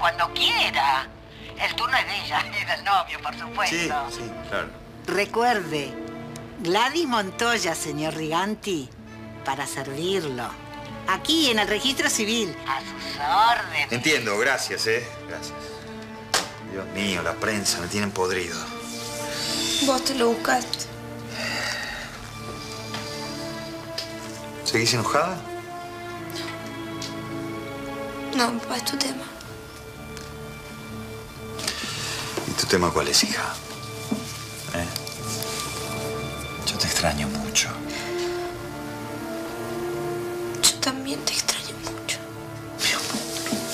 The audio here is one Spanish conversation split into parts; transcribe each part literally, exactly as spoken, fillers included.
cuando quiera. El turno es de ella, es del novio, por supuesto. Sí, sí, claro. Recuerde, Gladys Montoya, señor Riganti, para servirlo. Aquí, en el registro civil. A sus órdenes. Entiendo, gracias, ¿eh? Gracias. Dios mío, la prensa me tienen podrido. Vos te lo buscaste. ¿Seguís enojada? No, papá, es tu tema. ¿Y tu tema cuál es, hija? ¿Eh? Yo te extraño mucho. Yo también te extraño mucho. Mi amor.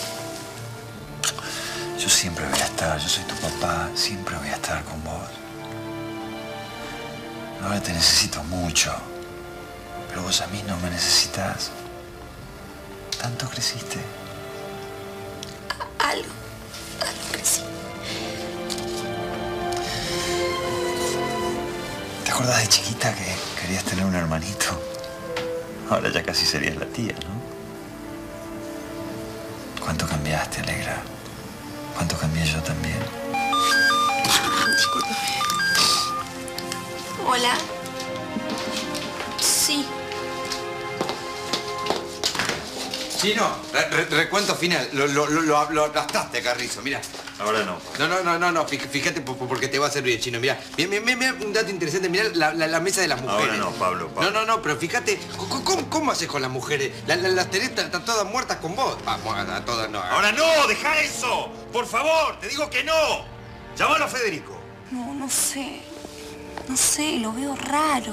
Yo siempre voy a estar, yo soy tu papá, siempre voy a estar con vos. Ahora te necesito mucho, pero vos a mí no me necesitas. ¿Tanto creciste? A algo, algo que sí. ¿Te acordás de chiquita que querías tener un hermanito? Ahora ya casi serías la tía, ¿no? ¿Cuánto cambiaste, Alegra? ¿Cuánto cambié yo también? Discúlpame. Hola. Sí. Chino, re re recuento final. Lo, lo, lo, lo, lo gastaste, Carrizo, mira. Ahora no. No, no, no, no, no. Fíjate porque te va a servir, Chino. Mira, mira, mira, mira un dato interesante. Mira la, la, la mesa de las mujeres. Ahora no, Pablo, Pablo. No, no, no, pero fíjate, ¿cómo, cómo, cómo haces con las mujeres? La, la, las tenés están todas muertas con vos. Vamos, a, a todas no. Ahora no, deja eso. Por favor, te digo que no. Llámalo a Federico. No, no sé. No sé, lo veo raro.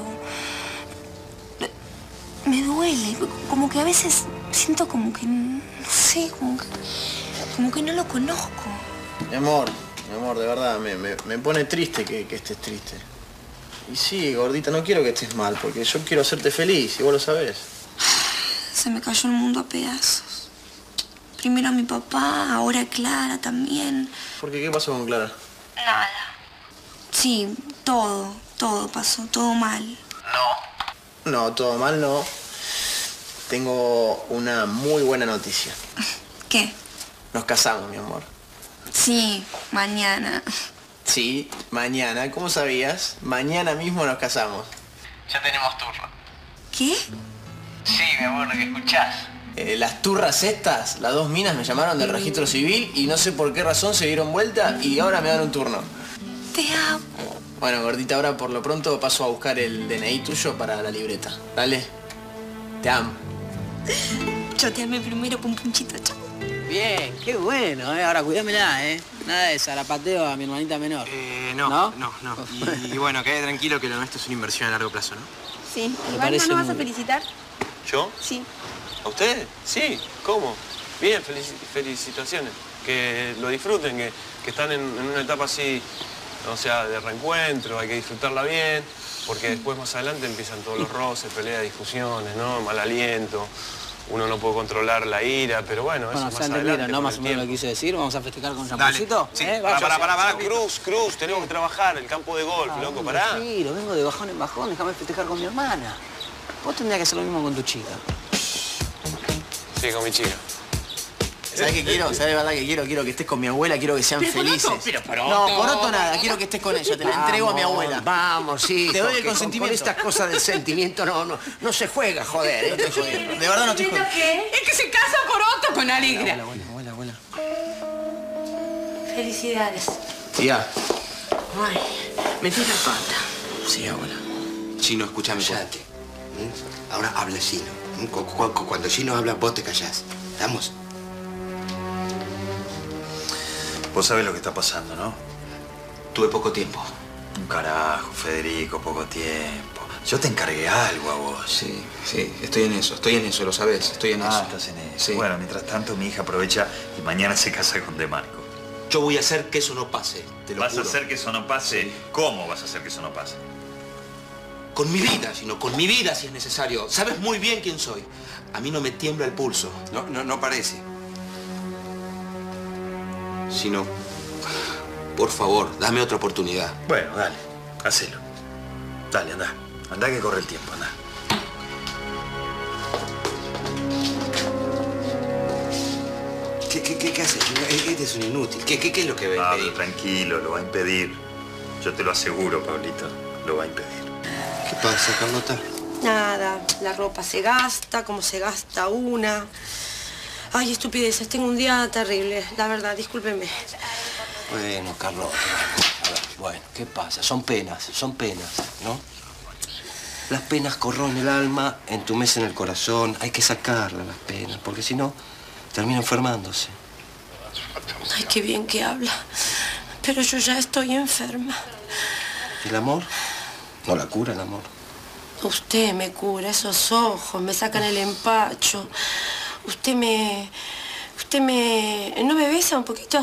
Me duele. Como que a veces siento como que... No sé, como que... Como que no lo conozco. Mi amor, mi amor, de verdad, me, me, me pone triste que, que estés triste. Y sí, gordita, no quiero que estés mal, porque yo quiero hacerte feliz, y vos lo sabés. Se me cayó el mundo a pedazos. Primero a mi papá, ahora a Clara también. ¿Por qué? ¿Qué pasó con Clara? Nada. Sí, todo, todo pasó, todo mal. No. No, todo mal no. Tengo una muy buena noticia. ¿Qué? Nos casamos, mi amor. Sí, mañana. Sí, mañana. ¿Cómo sabías? Mañana mismo nos casamos. Ya tenemos turno. ¿Qué? Sí, mi amor, lo que escuchás. Eh, las turras estas, las dos minas me llamaron del registro civil y no sé por qué razón se dieron vuelta y ahora me dan un turno. Te amo. Bueno, gordita, ahora por lo pronto paso a buscar el D N I tuyo para la libreta. Dale. Te amo. Yo te amé primero, pum punchito, chao. Bien, qué bueno, ¿eh? Ahora cuídamela, ¿eh? Nada de zarapateo a mi hermanita menor. Eh, no, ¿No? no, no. Y, y bueno, quede tranquilo que lo nuestro es una inversión a largo plazo, ¿no? Sí. Me Iván, parece ¿no nos vas a muy- felicitar? ¿Yo? Sí. ¿A ustedes? Sí. ¿Cómo? Bien, felici felicitaciones. Que lo disfruten, que, que están en, en una etapa así, o sea, de reencuentro, hay que disfrutarla bien, porque después más adelante empiezan todos los roces, peleas, discusiones, ¿no? Mal aliento. Uno no puede controlar la ira, pero bueno, Bueno, eso se más entendieron, adelante. ¿no? con Más el o menos lo tiempo. que quise decir. Vamos a festejar con Dale. champoncito. Sí. ¿Eh? Pará, Vaya, pará, pará, pará, sí. Cruz, Cruz, tenemos que trabajar, el campo de golf, Ah, loco, no, pará. tranquilo, vengo de bajón en bajón, déjame festejar con mi hermana. Vos tendrías que hacer lo mismo con tu chica. Sí, con mi chica. ¿Sabes qué quiero? ¿Sabes de verdad que quiero? Quiero que estés con mi abuela, quiero que sean Pero felices. poroto, pero poroto. No, poroto nada, quiero que estés con ella, te la entrego a mi abuela. Vamos, hijo, Te doy el que con- consentimiento. Con estas cosas del sentimiento no, no, no se juega, joder. No ¿eh? estoy jodiendo. De verdad no estoy jodiendo. Es que se casa Poroto con Alegra. Abuela, abuela, abuela. Felicidades. Tía. Ay, metí la pata. Sí, abuela. Chino, escúchame. Cállate. ¿Mm? Ahora habla Chino. ¿Mm? Cu- cu- cu- Cuando Chino habla, vos te callás. ¿Estamos? Vos sabés lo que está pasando, ¿no? Tuve poco tiempo. Un carajo, Federico, poco tiempo. Yo te encargué algo a vos. Sí, sí, estoy en eso, estoy en eso, lo sabés, estoy en Ah, eso. estás en eso. Sí. Bueno, mientras tanto mi hija aprovecha y mañana se casa con De Marco. Yo voy a hacer que eso no pase, te lo ¿Vas juro. a hacer que eso no pase? ¿Cómo vas a hacer que eso no pase? Con mi vida, sino con mi vida si es necesario. Sabes muy bien quién soy. A mí no me tiembla el pulso. No, no, no parece. Sino, por favor, dame otra oportunidad. Bueno, dale, hacelo. Dale, anda. Anda que corre el tiempo, anda. ¿Qué, qué, ¿Qué, qué, qué haces? Este es un inútil. ¿Qué, qué, qué es lo que va a impedir? Pablo, tranquilo, lo va a impedir. Yo te lo aseguro, Pablito, lo va a impedir. ¿Qué pasa, Carlota? Nada, la ropa se gasta como se gasta una. Ay, estupideces, tengo un día terrible, la verdad, discúlpeme. Bueno, Carlota, a ver, bueno, ¿qué pasa? Son penas, son penas, ¿no? Las penas corroen el alma, entumecen el corazón. Hay que sacarlas las penas, porque si no, termina enfermándose. Ay, qué bien que habla. Pero yo ya estoy enferma. ¿El amor? No la cura el amor. Usted me cura esos ojos, me sacan el empacho. Usted me... Usted me... ¿No me besa un poquito?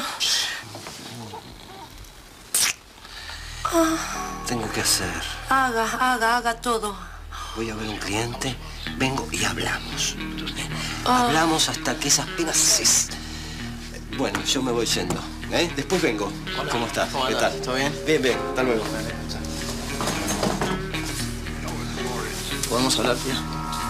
Ah. Tengo que hacer. Haga, haga, haga todo. Voy a ver un cliente, vengo y hablamos. Ah. Hablamos hasta que esas penas se... Bueno, yo me voy yendo. ¿eh? Después vengo. Hola. ¿Cómo estás? ¿Cómo ¿Qué andás? tal? ¿Todo bien? Bien, bien. Hasta luego. ¿Podemos hablar, tía?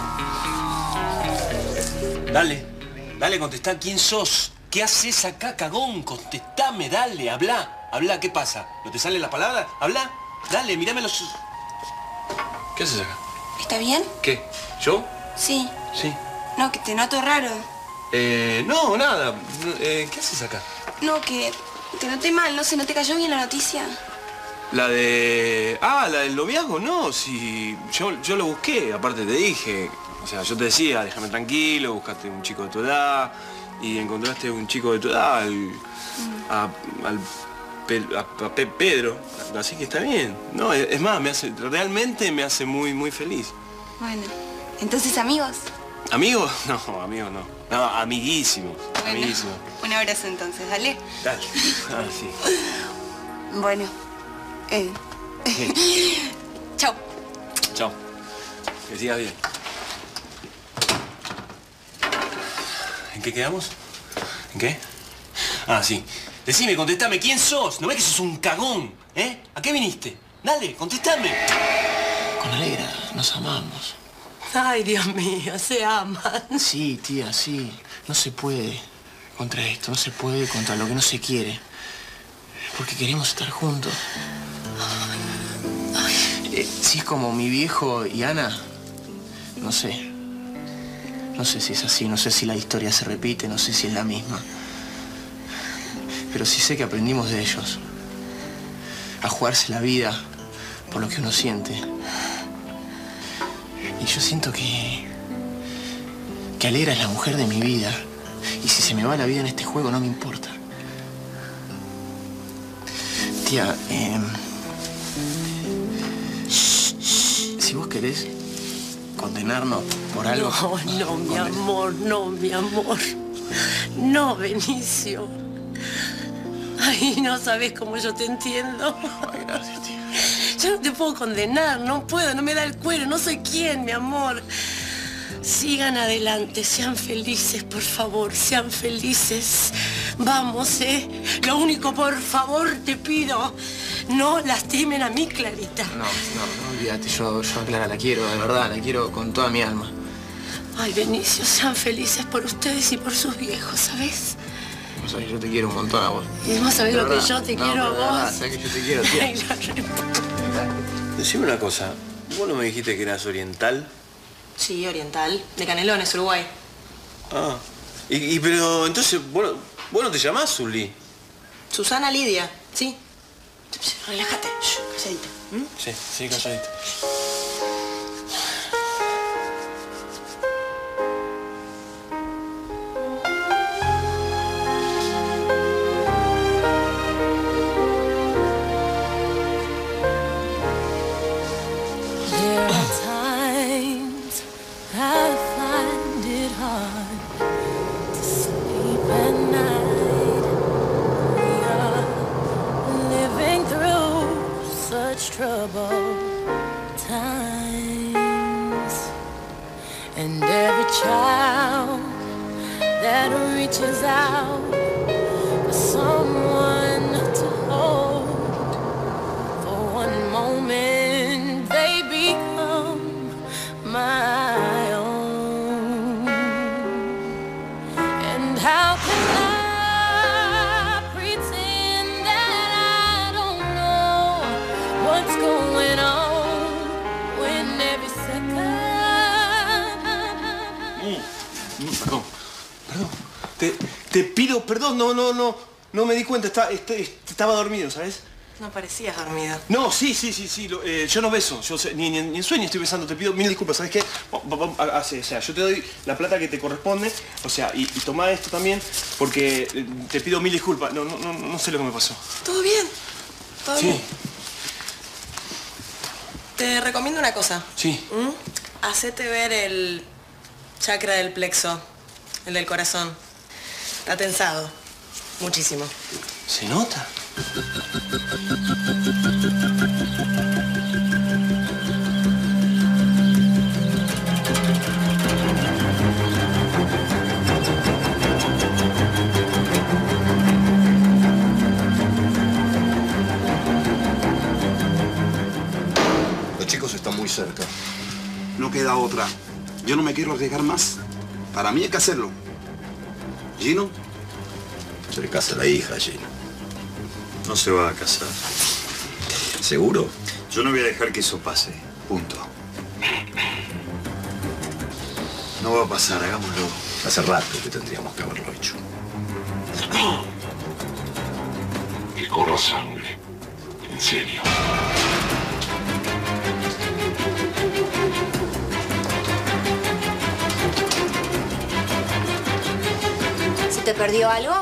Dale, dale, contestá. ¿Quién sos? ¿Qué haces acá, cagón? Contestame, dale, habla. Habla, ¿qué pasa? ¿No te salen las palabras? Habla. Dale, mírame los... ¿Qué haces acá? ¿Está bien? ¿Qué? ¿Yo? Sí. Sí. No, que te noto raro. Eh, no, nada. Eh, ¿Qué haces acá? No, que te noté mal, no sé, ¿no te cayó bien la noticia? La de... Ah, la del noviazgo, no, si... Yo, yo lo busqué, aparte te dije. O sea, yo te decía, déjame tranquilo, buscaste un chico de tu edad y encontraste un chico de tu edad, al... Mm. A, al Pe, a, a Pe, Pedro. Así que está bien. No, es, es más, me hace... Realmente me hace muy, muy feliz. Bueno, entonces amigos. ¿Amigos? No, amigos no. No, amiguísimos. Bueno, amiguísimos. un abrazo entonces, dale. Dale. Ah, sí. Bueno. Eh. Chao. Chao. Que sigas bien. ¿En qué quedamos? ¿En qué? Ah, sí. Decime, contestame, ¿quién sos? ¿No ves que sos un cagón? ¿Eh? ¿A qué viniste? Dale, contestame. Con Alegra, nos amamos. Ay, Dios mío, se aman. Sí, tía, sí. No se puede contra esto, no se puede contra lo que no se quiere. Porque queremos estar juntos. Eh, si es como mi viejo y Ana, no sé. No sé si es así, no sé si la historia se repite, no sé si es la misma. Pero sí sé que aprendimos de ellos. A jugarse la vida por lo que uno siente. Y yo siento que... que Alegra es la mujer de mi vida. Y si se me va la vida en este juego, no me importa. Tía, eh... si vos querés condenarnos por algo... No, no, mi amor, no, mi amor. No, Benicio. Ay, no sabes cómo yo te entiendo. Ay, gracias, tía. Yo no te puedo condenar, no puedo, no me da el cuero, no soy quién, mi amor. Sigan adelante, sean felices, por favor, sean felices. Vamos, ¿eh? Lo único, por favor, te pido, no lastimen a mi Clarita. No, no, no, olvídate, yo, yo a Clara la quiero, de verdad, la quiero con toda mi alma. Ay, Benicio, sean felices por ustedes y por sus viejos, ¿sabes? Vos sabés que yo te quiero un montón a vos. Y vos sabés lo que yo te no, quiero a pero de vos. verdad, sabés que yo te quiero, tía. Ay, la re- Decime una cosa. ¿Vos no me dijiste que eras oriental? Sí, oriental. De Canelones, Uruguay. Ah. Y, y pero entonces, vos, no- vos no te llamás Zully. Susana Lidia, sí. Relájate. Shh, calladita. ¿Mm? Sí, sí, calladito. There are times I find it hard to sleep at night. We are living through such troubled times, and every child that reaches out for someone to hold for one moment, they become my own. And how can I Perdón, perdón. Te, te pido perdón, no, no, no. No me di cuenta, está, este, estaba dormido, ¿sabes? No parecías dormido. No, sí, sí, sí, sí. Lo, eh, yo no beso. Yo sé, ni, ni, ni en sueño estoy besando. Te pido mil disculpas. ¿Sabes qué? O, o, o, o sea, yo te doy la plata que te corresponde. O sea, y, y toma esto también, porque eh, te pido mil disculpas. No, no, no, no sé lo que me pasó. ¿Todo bien? ¿Todo Sí. bien? Te recomiendo una cosa. Sí. ¿Mm? Hacete ver el chakra del plexo, el del corazón. Está tensado. Muchísimo. ¿Se nota? Los chicos están muy cerca. No queda otra. Yo no me quiero arriesgar más. Para mí hay que hacerlo. ¿Gino? Se le casa la hija, Gino. No se va a casar. ¿Seguro? Yo no voy a dejar que eso pase. Punto. No va a pasar, hagámoslo. Hace rato que tendríamos que haberlo hecho. Que corra sangre. En serio. ¿Se te perdió algo?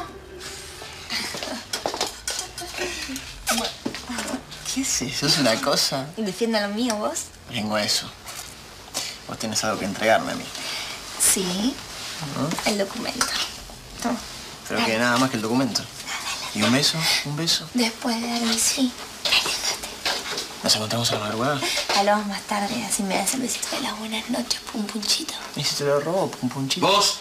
¿Qué es eso? ¿Es una cosa? Defienda lo mío, vos. Vengo a eso. Vos tienes algo que entregarme a mí. Sí. ¿Mm? El documento. Toma. Pero que nada más que el documento. ¿Y un beso? ¿Un beso? Después de darme sí. ¿Nos encontramos a la madrugada? Hablamos más tarde, así me das el besito de las buenas noches, pum punchito. ¿Y si te lo robo, pum punchito? ¿Vos?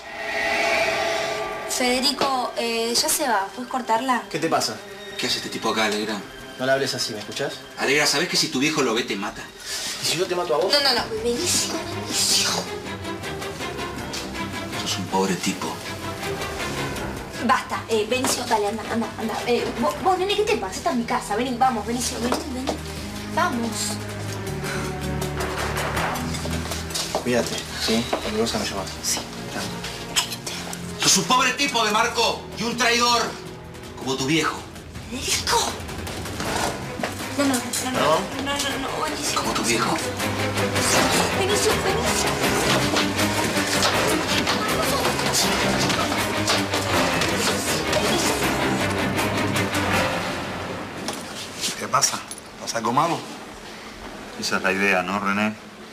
Federico, eh, ya se va. ¿Puedes cortarla? ¿Qué te pasa? ¿Qué hace este tipo acá, Alegra? No le hables así, ¿me escuchás? Alegra, ¿sabés que si tu viejo lo ve te mata? ¿Y si yo te mato a vos? No, no, no. Benicio, Benicio. Sos un pobre tipo. Basta. Eh, Benicio, dale, anda, anda, anda. Eh, vos, vos, nene, ¿qué te pasa? Esta es mi casa. Vení, vamos, Benicio, vení, vení. Vamos. Cuídate, ¿sí? Cualquier cosa me llamas. Sí. Sos un pobre tipo, de Marco, y un traidor. Como tu viejo. Federico. No, no, no, no, no, no, no, no, Benicio. Como tu viejo. Benicio, Benicio. ¿Qué pasa? ¿Pasa algo malo? Esa es la idea, ¿no, René?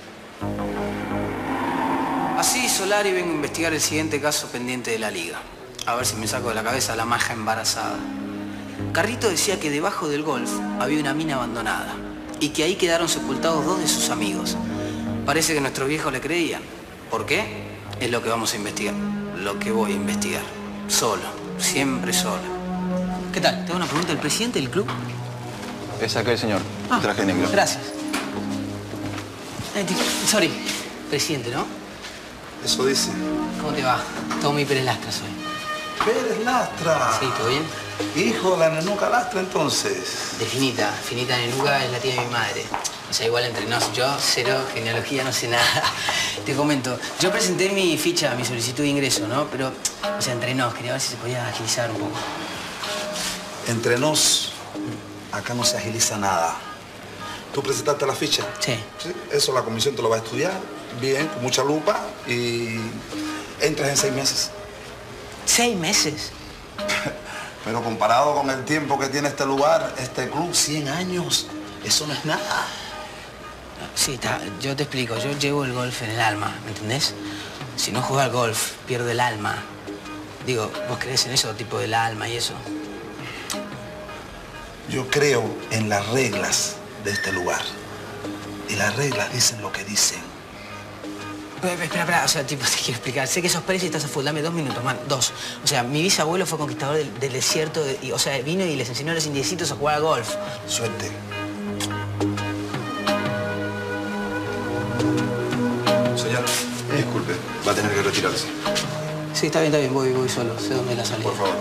Así, Solari, vengo a investigar el siguiente caso pendiente de la Liga. A ver si me saco de la cabeza a la maja embarazada. Carrito decía que debajo del golf había una mina abandonada y que ahí quedaron sepultados dos de sus amigos. Parece que nuestros viejos le creían. ¿Por qué? Es lo que vamos a investigar. Lo que voy a investigar. Solo. Siempre solo. ¿Qué tal? Tengo una pregunta. ¿El presidente del club? Es aquel señor. Ah, Traje negro. Gracias. Eh, sorry. Presidente, ¿no? Eso dice. ¿Cómo te va? Todo mi Pérez Lastra soy. Pérez Lastra. Sí, ¿todo bien? Hijo de la nenuca Lastra, entonces. De Finita. Finita Nenuca es la tía de mi madre. O sea, igual entre nos, yo cero genealogía, no sé nada. Te comento, yo presenté mi ficha, mi solicitud de ingreso, ¿no? Pero, o sea, entre nos, quería ver si se podía agilizar un poco. Entre nos, acá no se agiliza nada. ¿Tú presentaste la ficha? Sí. Sí. Eso la comisión te lo va a estudiar bien, con mucha lupa, y entras en seis meses. ¿Seis meses? Pero comparado con el tiempo que tiene este lugar, este club, cien años, eso no es nada. Sí, está. Yo te explico. Yo llevo el golf en el alma, ¿me entendés? Si no juego al golf, pierdo el alma. Digo, ¿vos creés en eso, tipo del alma y eso? Yo creo en las reglas de este lugar. Y las reglas dicen lo que dicen. Espera, espera, espera. O sea, tipo, te quiero explicar. Sé que sos Pérez y estás a full. Dame dos minutos, man. Dos. O sea, mi bisabuelo fue conquistador del, del desierto. De, y, o sea, vino y les enseñó a los indiecitos a jugar al golf. Suerte. Señor, disculpe, va a tener que retirarse. Sí, está bien, está bien. Voy, voy solo. Sé dónde es la salida. Por favor.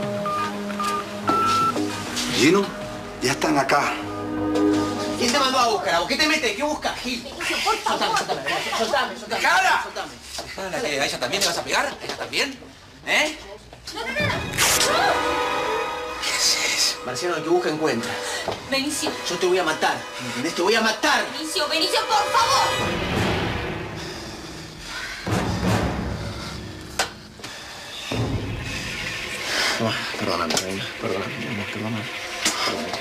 Gino, ya están acá. ¿Quién te mandó a buscar? ¿A vos qué te metes? ¿Qué buscas, Gil? Por favor. Soltame, soltame, soltame, soltame. ¡Cara! Soltame. ¿A ella también le vas a pegar? ¿A ella también? ¿Eh? No, no, no, no. ¿Qué haces? Marciano, el que busca encuentra. Benicio. Yo te voy a matar, ¿entendés? Te voy a matar. Benicio, Benicio, por favor. Oh, perdóname, reina. Perdóname, mi amor, perdóname. Perdóname.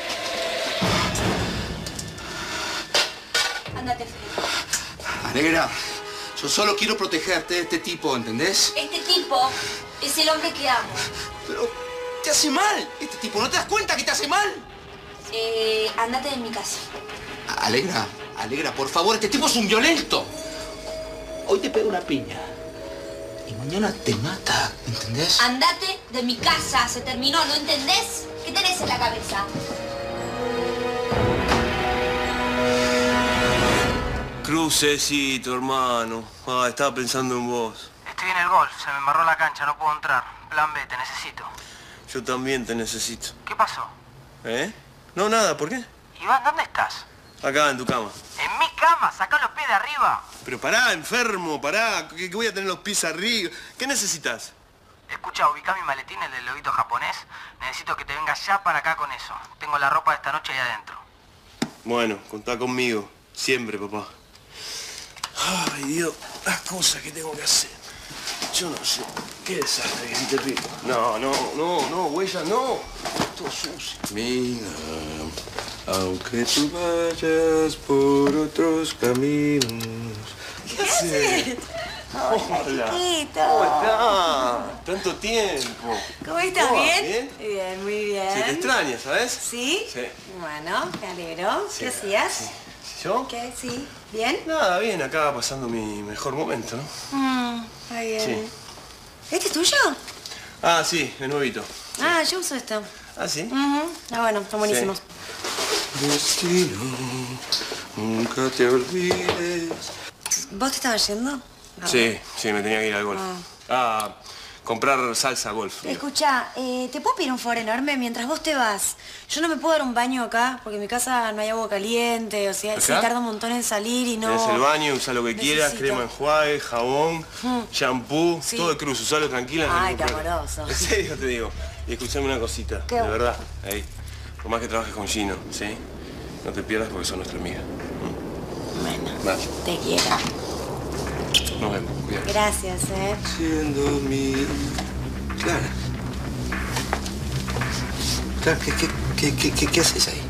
Ándate, Fede. Alegra, yo solo quiero protegerte de este tipo, ¿entendés? Este tipo es el hombre que amo. Pero te hace mal. Este tipo, ¿no te das cuenta que te hace mal? Eh, ándate de mi casa. Alegra, Alegra, por favor, este tipo es un violento. Hoy te pega una piña. Y mañana te mata, ¿entendés? Andate de mi casa, se terminó, ¿no entendés? ¿Qué tenés en la cabeza? Crucecito, hermano. Ah, estaba pensando en vos. Estoy en el golf, se me embarró la cancha, no puedo entrar. Plan B, te necesito. Yo también te necesito. ¿Qué pasó? ¿Eh? No, nada, ¿por qué? Iván, ¿dónde estás? Acá, en tu cama. En mi cama, saca los pies de arriba. Pero pará, enfermo, pará. ¿Qué, qué voy a tener los pies arriba? ¿Qué necesitas? Escucha, ubicá mi maletín, el del lobito japonés. Necesito que te vengas ya para acá con eso. Tengo la ropa de esta noche ahí adentro. Bueno, contá conmigo. Siempre, papá. Ay, Dios, las cosas que tengo que hacer. Yo no sé. Qué desastre que si te pido. No, no, no, no, huella, no. Todo sucio. Mira, aunque tú vayas por otros caminos. ¿Qué haces? Hola, chiquito. ¿Cómo estás? Tanto tiempo. ¿Cómo estás? ¿Cómo va? ¿Bien? ¿Bien? Bien, muy bien. Sí, te extraña, ¿sabes? ¿Sí? Sí. Bueno, me alegro. Sí. ¿Qué hacías? Sí. ¿Yo? ¿Qué? ¿Sí? ¿Bien? Nada, bien, acá pasando mi mejor momento, ¿no? Mm, está bien. Sí. ¿Este es tuyo? Ah, sí, el nuevito. Ah, yo uso esto. Ah, ¿sí? Ujú. Ah, bueno, están buenísimos. Destino, nunca te olvides. ¿Vos te estabas yendo? Ah, Sí, sí, me tenía que ir al golf. Ah, comprar salsa golf. digo. Escucha, eh, ¿te puedo pedir un favor enorme mientras vos te vas? Yo no me puedo dar un baño acá porque en mi casa no hay agua caliente, o sea, sí, ¿Acá? tarda un montón en salir y no... Tenés el baño, usa lo que quieras, Necesito. crema enjuague, jabón, Mm. shampoo, Sí. todo de cruz, usalo tranquila. no hay Ay, ningún qué problema. amoroso. En serio te digo. Y escuchame una cosita, ¿Qué? de verdad, ahí. Por más que trabajes con Gino, ¿sí? No te pierdas porque son nuestra amiga. Bueno, Vale. te quiero. Nos vemos, cuídate. Gracias, ¿eh? Siendo mi... Clara. Clara, ¿qué, qué, qué, qué, qué, qué haces ahí?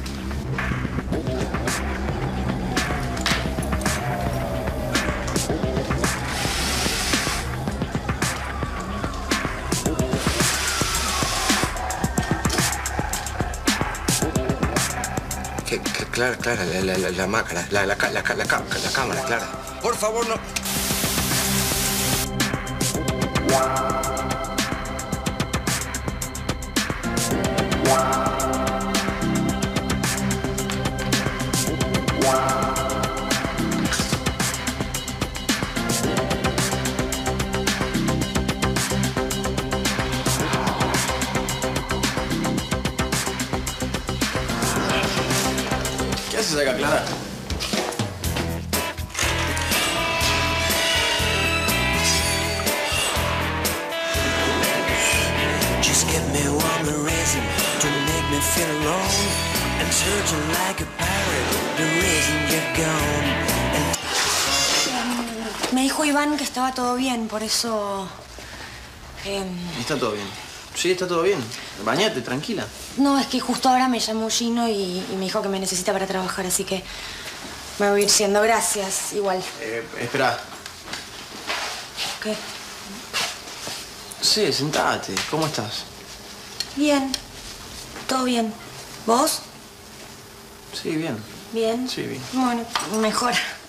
¿Qué, qué, Clara, Clara, la, la, la, la, ma- la, la, la, ca- la, ca- la, ca- la cámara, Clara. Por favor, no... ¿Qué haces acá, Clara? Just give me one reason to make me feel alone and searching like a pirate, the reason you're gone. Me dijo Iván que estaba todo bien, por eso... em, Está todo bien. Sí, está todo bien. Bañate, tranquila. no, es que justo ahora me llamó Gino y, y me dijo que me necesita para trabajar, así que me voy a ir siendo. Gracias, igual. Eh, espera. ¿Qué? Sí, sentate. ¿Cómo estás? Bien, todo bien. ¿Vos? Sí, bien. Bien. Sí, bien. Bueno, mejor.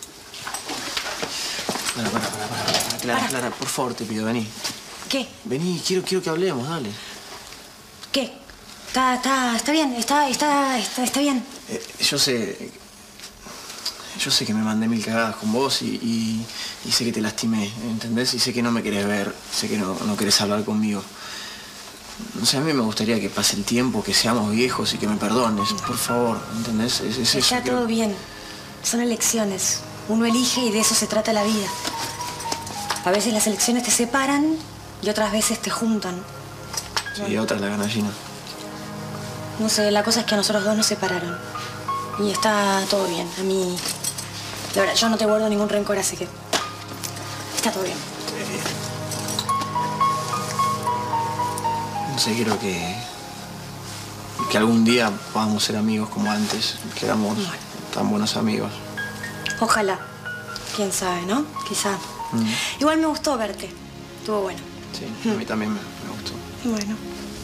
Para, para, para, para, para. Clara, Para. Clara, por favor, te pido, vení. ¿Qué? Vení, quiero, quiero que hablemos, dale. ¿Qué? Está, está, está bien, está, está, está, está bien. Eh, yo sé... Yo sé que me mandé mil cagadas con vos y, y, y sé que te lastimé, ¿entendés? Y sé que no me querés ver, sé que no, no querés hablar conmigo. No sé, a mí me gustaría que pase el tiempo, que seamos viejos y que me perdones, por favor, ¿entendés? Es, es eso Está que- todo bien. Son elecciones. Uno elige y de eso se trata la vida. A veces las elecciones te separan y otras veces te juntan. Sí, otra la gana Gina. No sé, la cosa es que a nosotros dos nos separaron. Y está todo bien. A mí, de verdad, yo no te guardo ningún rencor, así que está todo bien. No sé, quiero que... que algún día podamos ser amigos como antes, que éramos bueno. tan buenos amigos. Ojalá. Quién sabe, ¿no? Quizá. Mm. Igual me gustó verte. Estuvo bueno. Sí, mm. a mí también me, me gustó. Bueno.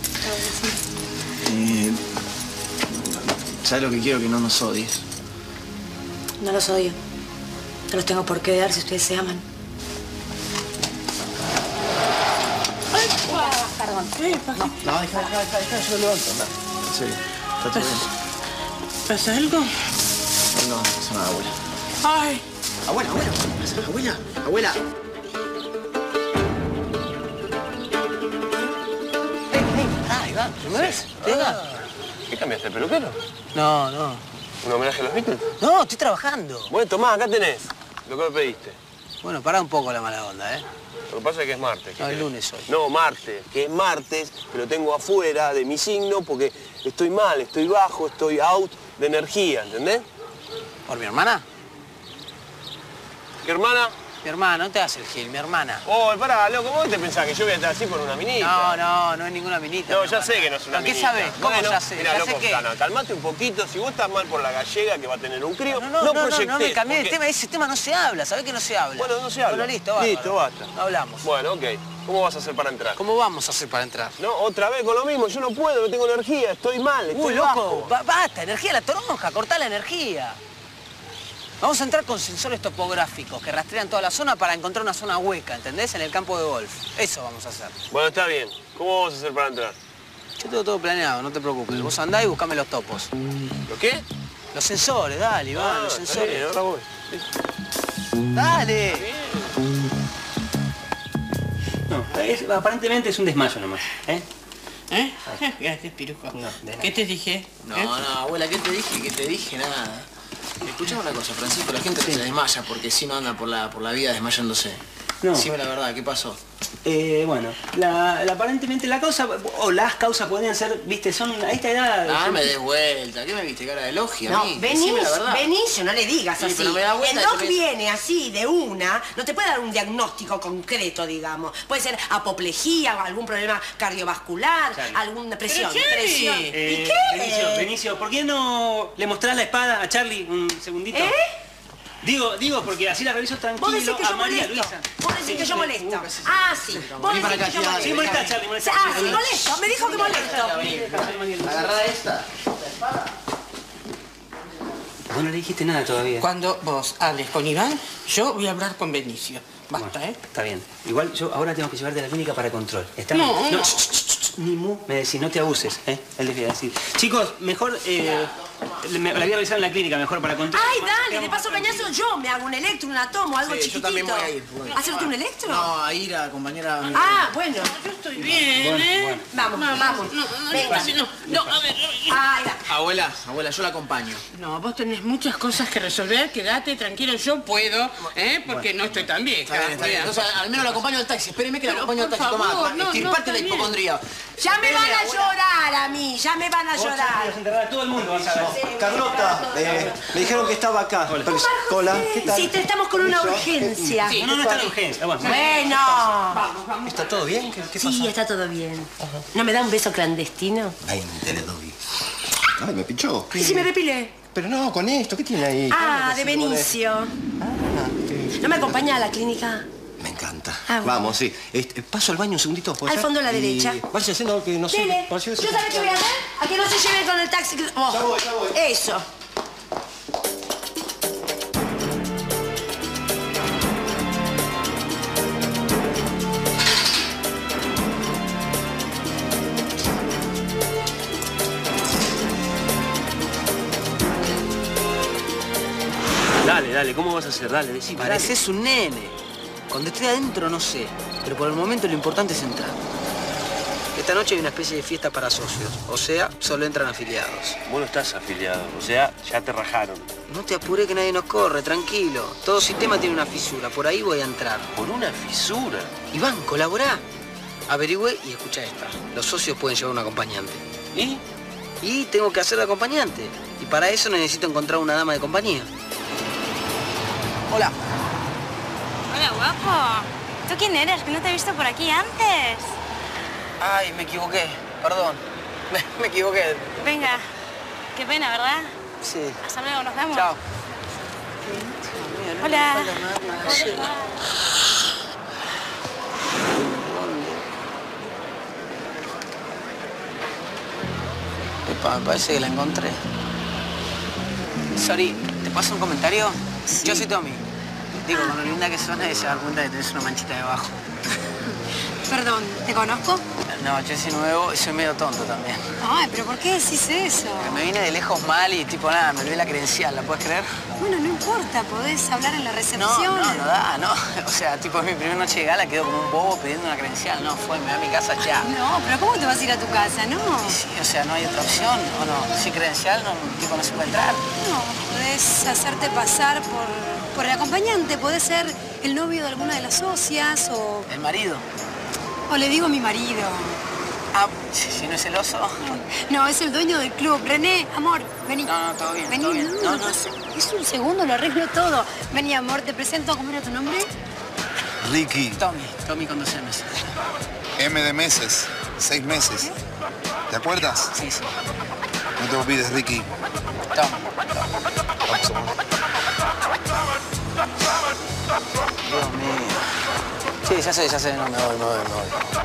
Eh, ¿Sabes lo que quiero? Que no nos odies. No los odio. No los tengo por qué odiar si ustedes se aman. Ay, perdón. No, no, deja, deja, deja, deja, yo lo levanto, anda. En serio, está todo bien. ¿Pasa algo? No, no, pasa nada, abuela. Ay. Abuela, abuela, abuela, abuela. Ay, Iván, ¿me ves? Venga. ¿Qué cambiaste, el peluquero? No, no. ¿Un homenaje a los Beatles? No, estoy trabajando. Bueno, tomá, acá tenés lo que me pediste. Bueno, pará un poco la mala onda, ¿eh? Lo que pasa es que es martes. No, el lunes hoy. No, martes, que es martes, pero tengo afuera de mi signo porque estoy mal, estoy bajo, estoy out de energía, ¿entendés? ¿Por mi hermana? ¿Qué hermana? Mi hermana, no te hagas el gil, mi hermana. Oh, pará, loco, ¿vos te pensás que yo voy a estar así por una minita? No, no, no es ninguna minita. No, ya sé que no es una minita. ¿Qué sabés? ¿Cómo bueno, ya sé? Mirá, ya loco, sé que... Cana, calmate un poquito. Si vos estás mal por la gallega que va a tener un crío, no, no, no, no, proyectés. No, no, me cambié porque... el tema. Ese tema no se habla. ¿Sabés que no se habla? Bueno, no se habla. Bueno, listo, basta. Listo, basta. Hablamos. Bueno, ok. ¿Cómo vas a hacer para entrar? ¿Cómo vamos a hacer para entrar? No, otra vez con lo mismo. Yo no puedo, no tengo energía. Estoy mal, estoy Uy, loco, bajo. basta. Energía la toronja. Cortá la energía. Vamos a entrar con sensores topográficos que rastrean toda la zona para encontrar una zona hueca, ¿entendés? En el campo de golf. Eso vamos a hacer. Bueno, está bien. ¿Cómo vamos a hacer para entrar? Yo tengo todo planeado, no te preocupes. Vos andá y buscame los topos. ¿Lo qué? Los sensores, dale, Iván, ah, los sensores. Bien, ahora voy. Dale. No, es, aparentemente es un desmayo nomás, ¿eh? ¿Eh? Gracias, pirujo. No, ¿qué te dije? No, ¿Eh? no, abuela, ¿qué te dije? Que te dije nada. Escuchame una cosa, Francisco, la gente sí. se desmaya porque si no anda por la, por la vida desmayándose. No. Decime la verdad, ¿qué pasó? Eh, bueno, la, la, aparentemente la causa, o las causas podrían ser, viste, son a esta edad... Ah, son... me des vuelta, ¿qué me viste? Cara de elogio no, a mí. Benicio, la verdad. Benicio, no le digas sí, así. Pero me da vuelta el doc me... viene así, de una, no te puede dar un diagnóstico concreto, digamos. Puede ser apoplejía, algún problema cardiovascular, Charlie. alguna presión, pero, presión. Eh, ¿Y qué? Benicio, Benicio, ¿por qué no le mostrás la espada a Charlie un segundito? ¿Eh? Digo, digo, porque así la reviso tranquilo. Vos decís que a yo María molesto. Luisa. Vos decís sí, que yo sí, molesto. sí. Ah, sí. Vos decís que yo molesto. Sí, molesta, Charlie, molesta. Ah, sí, molesto. Me dijo que molesto. Agarrá esta. Vos no le dijiste nada todavía. Cuando vos hables con Iván, yo voy a hablar con Benicio. Basta, bueno, ¿eh? Está bien. Igual yo ahora tengo que llevarte a la clínica para control. ¿Está no, bien? no. no. Ni mu, me decís, no te abuses, ¿eh? Él decía decir. Chicos, mejor... Eh, me, la voy a revisar en la clínica mejor para control. Ay, dale, de paso cañazo yo me hago un electro, un atomo, algo sí, chiquitito. Yo también voy a ir. Voy. ¿Hacerte un electro? No, a ir a compañera... Ah, bueno. Yo estoy bien, bueno, ¿eh? Bueno. Vamos, vamos. vamos. No, no, Venga. no, no, no, a ver. Ay, va. Abuela, abuela, yo la acompaño. No, vos tenés muchas cosas que resolver, quédate tranquilo, yo puedo, ¿eh? Porque bueno. no estoy tan vieja. Está bien, está bien. Entonces, al menos la acompaño al taxi. Espéreme que la acompaño al taxi. Toma, estirparte la hipocondría. Ya me van a llorar a mí, ya me van a llorar. A todo el mundo vas a ver. Sí, Carlota, eh, me dijeron que estaba acá. Hola. Hola, ¿qué tal? Sí, te estamos con una urgencia. Sí, no, no está en urgencia. Bueno, bueno. Vamos, vamos. ¿Está todo bien? ¿Qué, qué pasó? Sí, está todo bien. Ajá. ¿No me da un beso clandestino? veinte le doy. Ay, me pinchó. ¿Y si me depilé? Pero no, con esto, ¿qué tiene ahí? Ah, de Benicio. Ah, ¿no me acompaña a la clínica? Me encanta. Ah, bueno. Vamos, sí. Este, paso al baño un segundito. Al fondo a la y... derecha. Vaya haciendo que no sé. Dele. ¿Yo sabés qué voy a hacer? A que no se lleven con el taxi. Oh. Ya voy, ya voy. Eso. Dale, dale, ¿cómo vas a hacer? Dale, decime. Pareces un nene. Cuando esté adentro no sé, pero por el momento lo importante es entrar. Esta noche hay una especie de fiesta para socios. O sea, solo entran afiliados. Vos no estás afiliado, o sea, ya te rajaron. No te apures que nadie nos corre, tranquilo. Todo sistema tiene una fisura, por ahí voy a entrar. ¿Por una fisura? Iván, colaborá. Averigüé y escucha esta. Los socios pueden llevar un acompañante. ¿Y? Y tengo que hacer de acompañante. Y para eso necesito encontrar una dama de compañía. Hola. Hola, guapo. ¿Tú quién eres? Que no te he visto por aquí antes. Ay, me equivoqué. Perdón. Me, me equivoqué. Venga. Qué pena, ¿verdad? Sí. Hasta luego, nos vemos. Chao. Hola. Sí. Epa, me parece que la encontré. Sorry, ¿te paso un comentario? Sí. Yo soy Tommy. Digo, con lo linda que sos, nadie se da cuenta de que tenés una manchita debajo. Perdón, ¿te conozco? No, yo soy nuevo y soy medio tonto también. Ay, ¿pero por qué decís eso? Porque me vine de lejos mal y tipo nada, me olvidé la credencial, ¿la puedes creer? Bueno, no importa, podés hablar en la recepción. No, no, no da, no. O sea, tipo, es mi primera noche de gala, quedo como un bobo pidiendo una credencial. No, fue, me voy a mi casa ya. No, pero ¿cómo te vas a ir a tu casa, no? Sí, o sea, no hay otra opción, ¿o no? Sin credencial, no, tipo, no se puede entrar. No, podés hacerte pasar por, por el acompañante. Podés ser el novio de alguna de las socias o... ¿El marido? O le digo a mi marido. Ah, si no es celoso. No, es el dueño del club. René, amor, vení. No, no, todo bien, vení, todo bien. No, No, no, no. Es un segundo, lo arreglo todo. Vení, amor, te presento. ¿Cómo era tu nombre? Ricky. Tommy, Tommy con dos M's. M de meses, seis meses. ¿Te acuerdas? Sí, sí. No te olvides, Ricky. Tommy. Vamos, amor. Dios mío. Sí, ya sé, ya sé. No, me voy, me voy, me voy.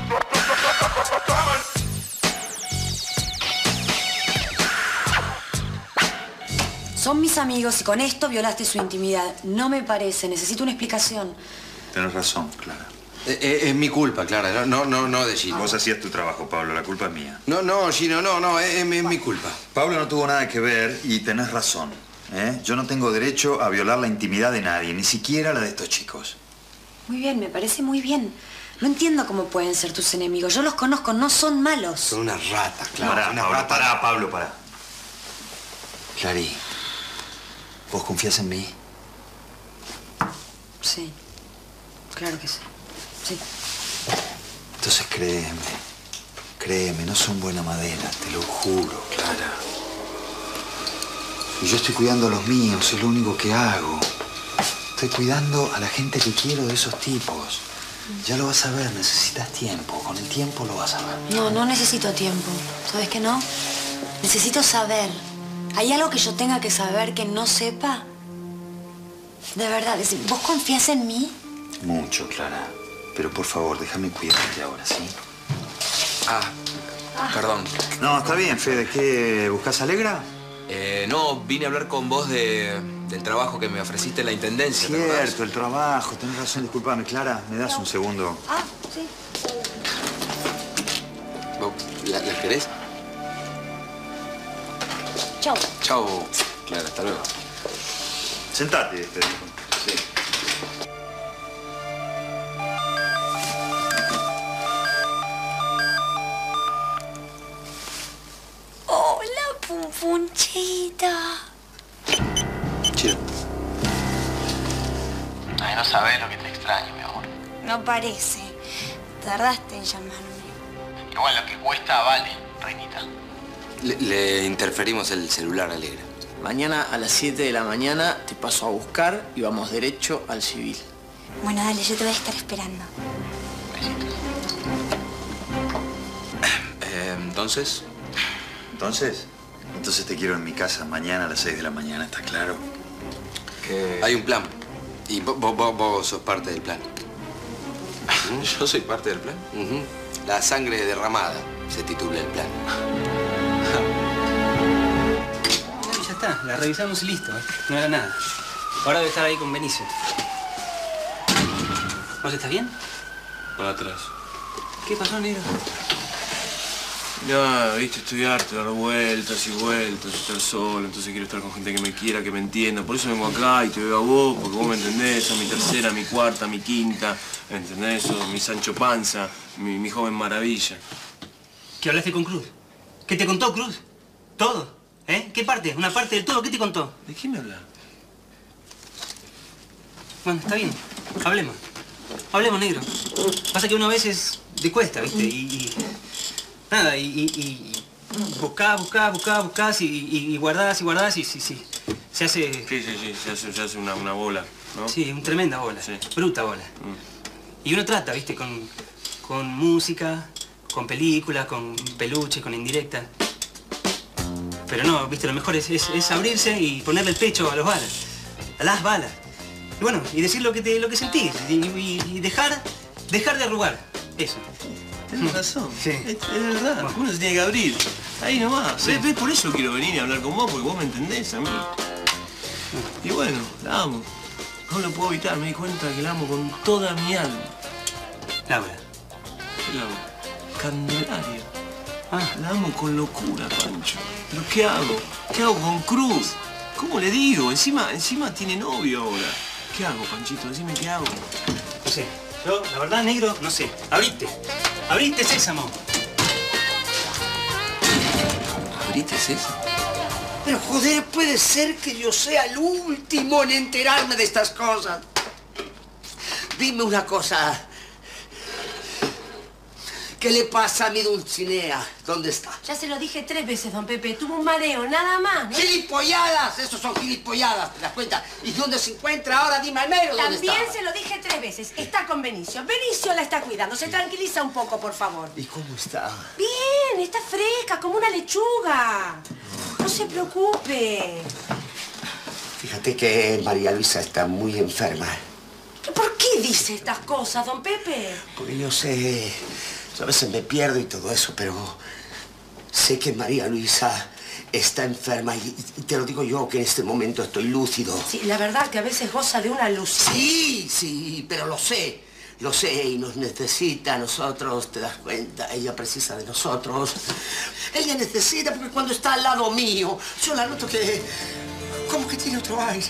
Son mis amigos y con esto violaste su intimidad. No me parece. Necesito una explicación. Tenés razón, Clara. Eh, eh, es mi culpa, Clara. No, no, no, no de Gino. Vos hacías tu trabajo, Pablo. La culpa es mía. No, no, Gino, no, no. Es, es mi- es mi culpa. Pablo no tuvo nada que ver y tenés razón. ¿eh? Yo no tengo derecho a violar la intimidad de nadie, ni siquiera la de estos chicos. Muy bien, me parece muy bien. No entiendo cómo pueden ser tus enemigos. Yo los conozco, no son malos. Son unas ratas, Clara. Pará, unas Pablo, ratas. pará, Pablo, pará. Clarí, ¿vos confías en mí? Sí, claro que sí. Sí. Entonces créeme, créeme, no son buena madera, te lo juro, Clara. Y yo estoy cuidando a los míos, es lo único que hago. Estoy cuidando a la gente que quiero de esos tipos. Ya lo vas a ver, necesitas tiempo. Con el tiempo lo vas a ver. No, no necesito tiempo. ¿Sabes qué no? Necesito saber. ¿Hay algo que yo tenga que saber que no sepa? De verdad, es decir, ¿vos confías en mí? Mucho, Clara. Pero por favor, déjame cuidarte ahora, ¿sí? Ah, perdón. No, está bien, Fede. ¿Qué? ¿Buscas Alegra? Eh, no, vine a hablar con vos de, del trabajo que me ofreciste en la Intendencia. ¿te acordás? Cierto, el trabajo. Tenés razón, disculpame. Clara, ¿me das un segundo? Ah, sí. ¿Vos la- ¿Las querés? Chau. Chao, Clara, hasta luego. Sentate, Federico. Sí. Hola, Punpunchita. Chiro. Ay, no sabés lo que te extraño, mi amor. No parece. Tardaste en llamarme. Igual lo que cuesta vale, reinita. Le, le interferimos el celular, Alegra. Mañana a las siete de la mañana te paso a buscar y vamos derecho al civil. Bueno, dale, yo te voy a estar esperando. Eh, entonces, ¿Entonces? Entonces te quiero en mi casa mañana a las seis de la mañana, ¿está claro? que... Hay un plan. Y vos, vos, vos- vos sos parte del plan. ¿Yo soy parte del plan? Ujú. La sangre derramada se titula el plan. Bueno, ya está, la revisamos y listo. ¿eh? No era nada. Ahora debe estar ahí con Benicio. ¿Vos estás bien? Para atrás. ¿Qué pasó, negro? No, viste, estoy harto de dar vueltas y vueltas, estar solo, entonces quiero estar con gente que me quiera, que me entienda. Por eso vengo acá y te veo a vos, porque vos me entendés, sos mi tercera, mi cuarta, mi quinta, ¿entendés? Sos mi Sancho Panza, mi, mi joven maravilla. ¿Qué hablaste con Cruz? ¿Qué te contó Cruz? ¿Todo? ¿Eh? ¿Qué parte? ¿Una parte del todo? ¿Qué te contó? ¿De qué me hablas? Bueno, está bien. Hablemos. Hablemos, negro. Pasa que uno a veces le cuesta, ¿viste? Y... y nada, y... y, y buscás, buscás, buscás, buscás y, y, y guardás y guardás y sí, sí. Se hace... Sí, sí, sí. Se hace, se hace una, una bola, ¿no? Sí, una tremenda bola. Sí. Bruta bola. Mm. Y uno trata, ¿viste? Con, con música, con películas, con peluches, con indirectas. Pero no, ¿viste? Lo mejor es, es, es abrirse y ponerle el pecho a los balas. A las balas. Y bueno, y decir lo que, te, lo que sentís. Y, y, y dejar, dejar de arrugar. Eso. Tienes razón. Sí. Es, es verdad. Bueno. Uno se tiene que abrir. Ahí nomás. Sí. ¿Ves? Por eso quiero venir y hablar con vos, porque vos me entendés a mí. Y bueno, la amo. No lo puedo evitar. Me di cuenta que la amo con toda mi alma. Laura. ¿Qué Laura? Candelaria. Ah, la amo con locura, Pancho. ¿Pero qué hago? ¿Qué hago con Cruz? ¿Cómo le digo? Encima, encima tiene novio ahora. ¿Qué hago, Panchito? Decime qué hago. No sé. Yo, la verdad, negro, no sé. Abriste. Abriste, Sésamo. ¿Abriste, Sésamo? Pero, joder, puede ser que yo sea el último en enterarme de estas cosas. Dime una cosa. ¿Qué le pasa a mi Dulcinea? ¿Dónde está? Ya se lo dije tres veces, don Pepe. Tuvo un mareo, nada más, ¿no? ¡Gilipolladas! Esos son gilipolladas, ¿te das cuenta? ¿Y dónde se encuentra ahora? Dime al mero dónde está. También se lo dije tres veces. Está con Benicio. Benicio la está cuidando. Se tranquiliza un poco, por favor. ¿Y cómo está? Bien, está fresca, como una lechuga. No se preocupe. Fíjate que María Luisa está muy enferma. ¿Por qué dice estas cosas, don Pepe? Porque yo sé... A veces me pierdo y todo eso, pero sé que María Luisa está enferma y, y te lo digo yo, que en este momento estoy lúcido. Sí, la verdad que a veces goza de una luz. Sí, sí, pero lo sé. Lo sé y nos necesita a nosotros, ¿te das cuenta? Ella precisa de nosotros. Ella necesita porque cuando está al lado mío, yo la noto que... como que tiene otro aire,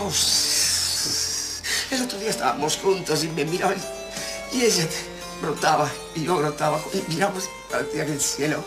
Dios. El otro día estábamos juntos y me miraba y, y ella... brotaba y yo brotaba y miramos hacia el cielo.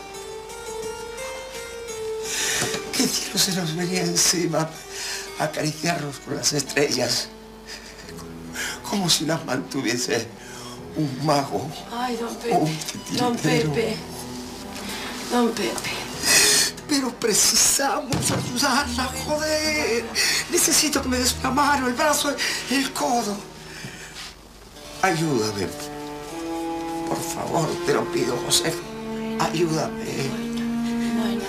Que el cielo se nos venía encima a acariciarnos con las estrellas. Como si las mantuviese un mago. Ay, don Pepe. Don Pepe. Don Pepe. Pero precisamos ayudarla, joder. Necesito que me des una mano, el brazo, el codo. Ayúdame. Por favor, te lo pido, José. Ayúdame. Bueno.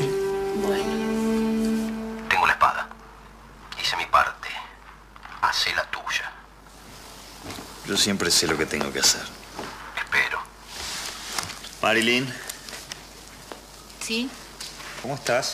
Bueno. Tengo la espada. Hice mi parte. Hacé la tuya. Yo siempre sé lo que tengo que hacer. Espero. Marilyn. ¿Sí? ¿Cómo estás?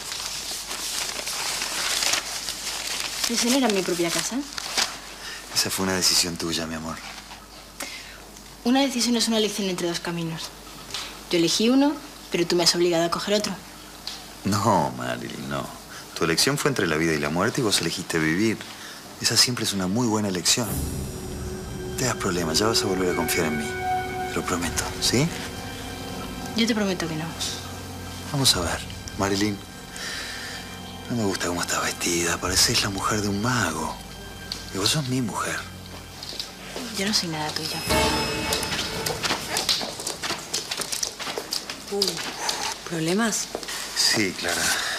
¿Esa no era mi propia casa? Esa fue una decisión tuya, mi amor. Una decisión es una elección entre dos caminos. Yo elegí uno, pero tú me has obligado a coger otro. No, Marilyn, no. Tu elección fue entre la vida y la muerte y vos elegiste vivir. Esa siempre es una muy buena elección. No te das problema, ya vas a volver a confiar en mí. Te lo prometo, ¿sí? Yo te prometo que no. Vamos a ver, Marilyn. No me gusta cómo estás vestida. Pareces la mujer de un mago. Y vos sos mi mujer. Yo no soy nada tuya. Uh, ¿Problemas? Sí, Clara.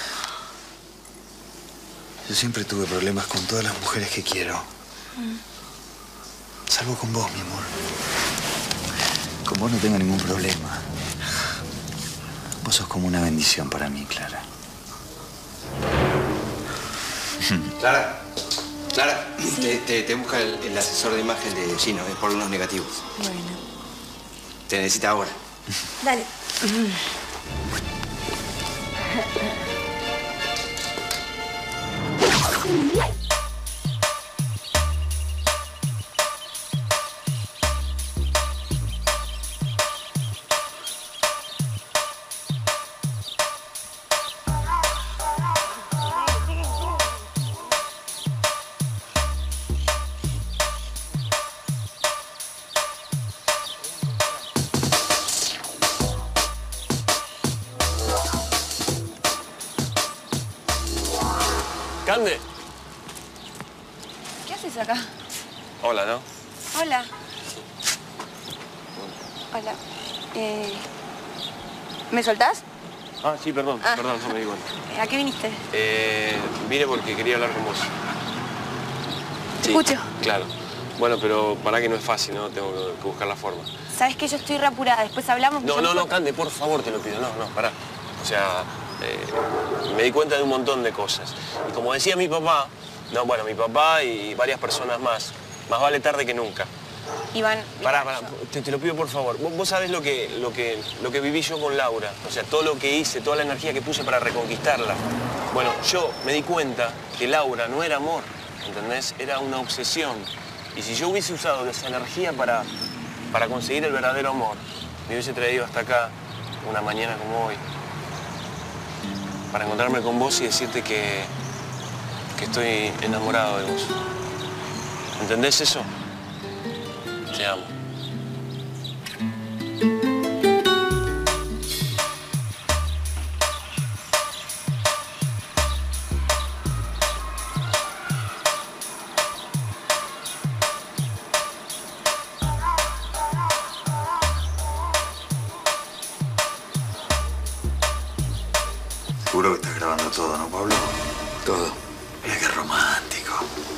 Yo siempre tuve problemas con todas las mujeres que quiero. Mm. Salvo con vos, mi amor. Con vos no tengo ningún problema. Vos sos como una bendición para mí, Clara. Clara. Clara, sí. te, te, te busca el, el asesor de imagen de Gino, es por unos negativos. Bueno. Te necesita ahora. Dale. ¿Cande? ¿Qué haces acá? Hola, ¿no? Hola. Hola. Eh, ¿Me soltás? Ah, sí, perdón, Ah. perdón, no me di cuenta. ¿A qué viniste? Eh, vine porque quería hablar con vos. Te escucho. Claro. Bueno, pero para que no es fácil, ¿no? Tengo que, que buscar la forma. Sabes que yo estoy re apurada. Después hablamos. No, no, no, Cande, por favor, te lo pido. No, no, pará. O sea, eh, me di cuenta de un montón de cosas. Y como decía mi papá, no, bueno, mi papá y varias personas más, más vale tarde que nunca. Iván. Pará, pará, te, te lo pido por favor. Vos, vos sabés lo que, lo, que, lo que viví yo con Laura. O sea, todo lo que hice, toda la energía que puse para reconquistarla. Bueno, yo me di cuenta que Laura no era amor, ¿entendés? Era una obsesión. Y si yo hubiese usado esa energía para, para conseguir el verdadero amor, me hubiese traído hasta acá una mañana como hoy. Para encontrarme con vos y decirte que, que estoy enamorado de vos. ¿Entendés eso? Te amo. Seguro que estás grabando todo, ¿no, Pablo? Todo. Mira qué romántico.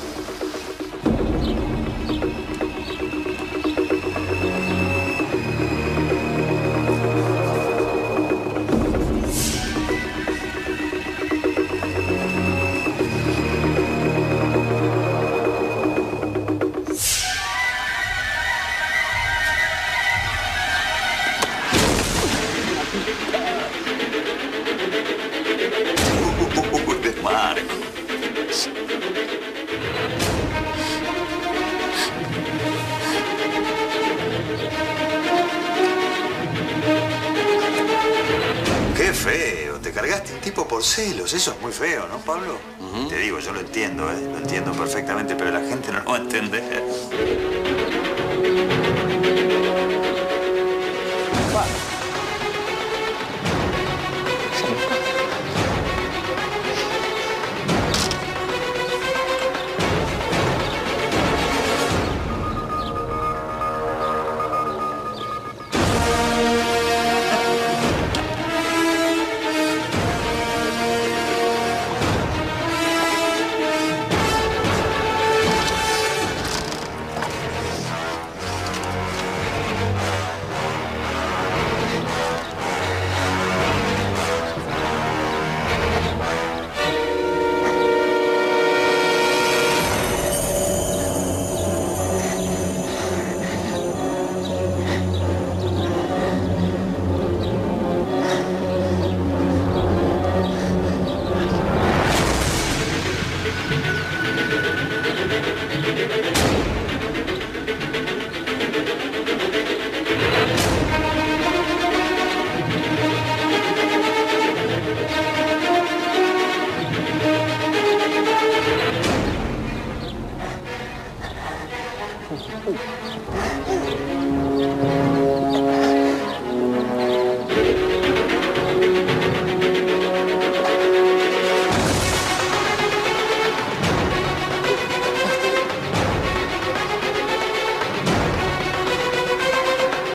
Qué feo, te cargaste un tipo por celos, eso es muy feo, ¿no, Pablo? Uh-huh. Te digo, yo lo entiendo, ¿eh? Lo entiendo perfectamente, pero la gente no lo va a entender.